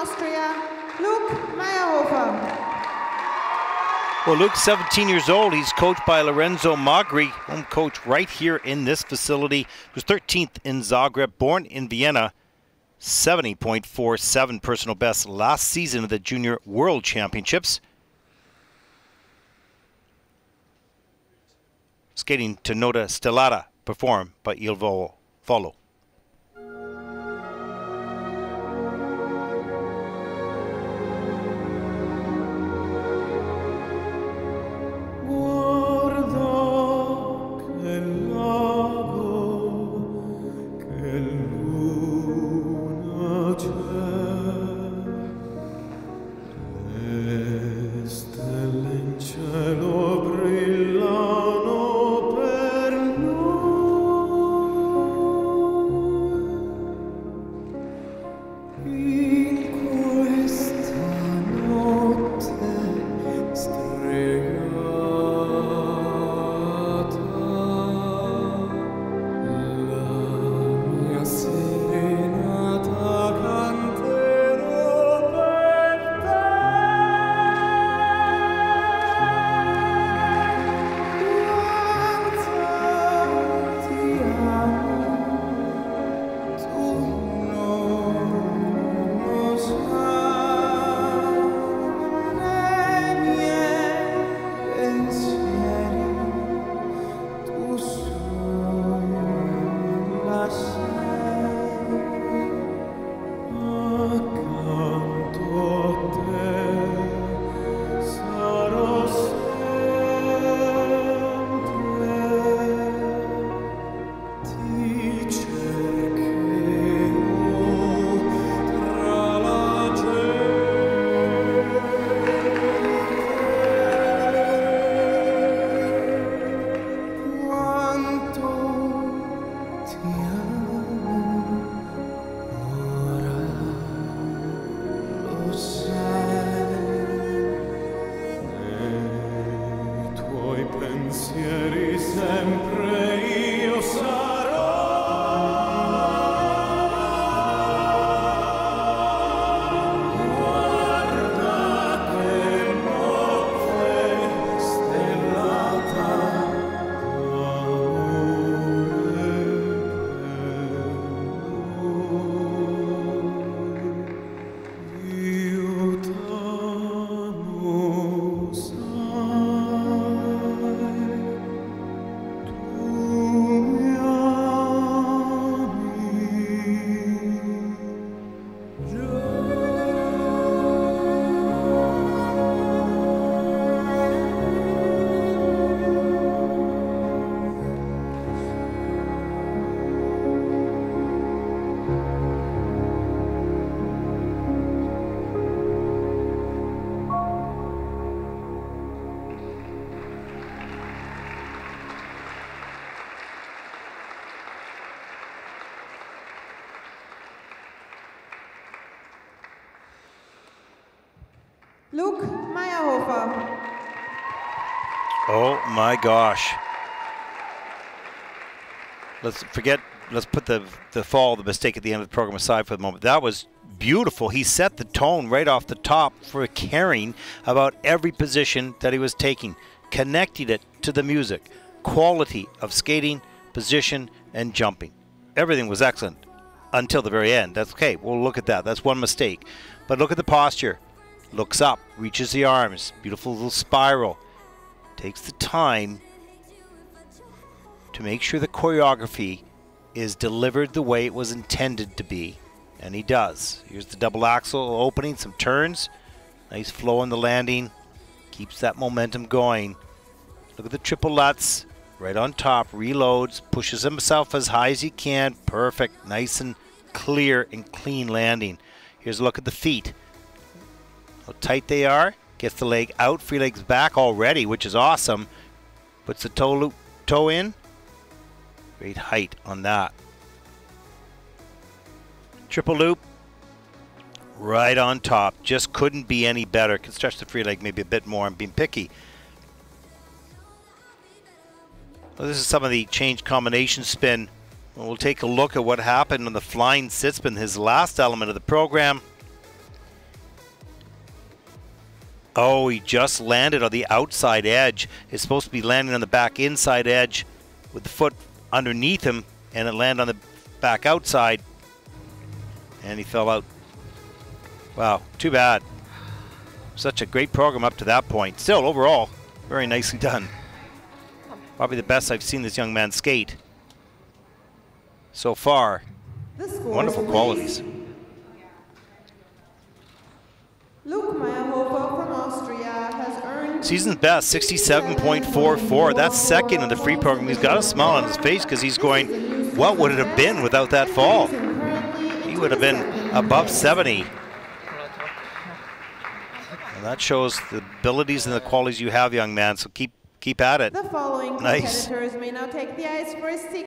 Austria, Luke Maierhofer. Well, Luke's 17 years old. He's coached by Lorenzo Magri, home coach right here in this facility. He was 13th in Zagreb, born in Vienna. 70.47 personal best last season of the Junior World Championships. Skating to Nota Stellata, performed by Il Volo. Luke Maierhofer. Oh my gosh. Let's put the mistake at the end of the program aside for the moment. That was beautiful. He set the tone right off the top for caring about every position that he was taking, connecting it to the music, quality of skating, position, and jumping. Everything was excellent until the very end. That's okay. We'll look at that. That's one mistake. But look at the posture. Looks up, reaches the arms, beautiful little spiral. Takes the time to make sure the choreography is delivered the way it was intended to be, and he does. Here's the double axel opening, some turns, nice flow on the landing, keeps that momentum going. Look at the triple Lutz, right on top, reloads, pushes himself as high as he can, perfect, nice and clear and clean landing. Here's a look at the feet. How tight they are. Gets the leg out, free legs back already, which is awesome. Puts the toe in. Great height on that. Triple loop. Right on top. Just couldn't be any better. Can stretch the free leg maybe a bit more. I'm being picky. Well, this is some of the change combination spin. We'll take a look at what happened on the flying sit spin, his last element of the program. Oh, he just landed on the outside edge. It's supposed to be landing on the back inside edge with the foot underneath him, and it landed on the back outside, and he fell out. Wow, too bad. Such a great program up to that point. Still, overall, very nicely done. Probably the best I've seen this young man skate so far. Wonderful qualities. Maierhofer from Austria has earned Season best, 67.44. That's second in the free program. He's got a smile on his face because he's going, what would it have been without that fall? He would have been above 70. And that shows the abilities and the qualities you have, young man. So keep at it. The following Nice. competitors may now take the ice for a